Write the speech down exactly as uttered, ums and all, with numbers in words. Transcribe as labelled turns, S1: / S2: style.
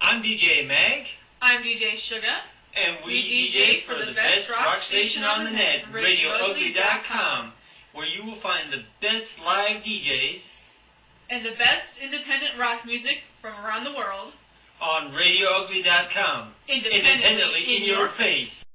S1: I'm D J Mag.
S2: I'm D J Shugga.
S1: And we, we D J for the best rock station on the net, radio ugly dot com, where you will find the best live D Js
S2: and the best independent rock music from around the world
S1: on radio ugly dot com.
S2: Independently,
S1: Independently in your face.